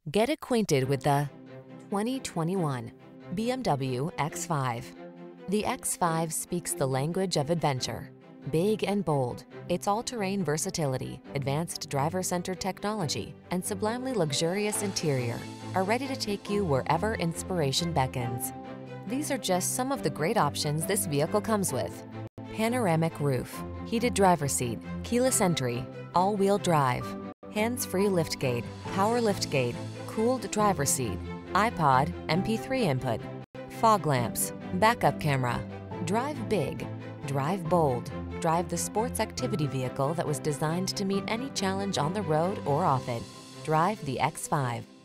Get acquainted with the 2021 BMW X5. The X5 speaks the language of adventure. Big and bold, its all-terrain versatility, advanced driver-centered technology, and sublimely luxurious interior are ready to take you wherever inspiration beckons. These are just some of the great options this vehicle comes with: panoramic roof, heated driver's seat, keyless entry, all-wheel drive, hands-free liftgate, power liftgate, cooled driver's seat, iPod, MP3 input, fog lamps, backup camera. Drive big, drive bold, drive the sports activity vehicle that was designed to meet any challenge on the road or off it. Drive the X5.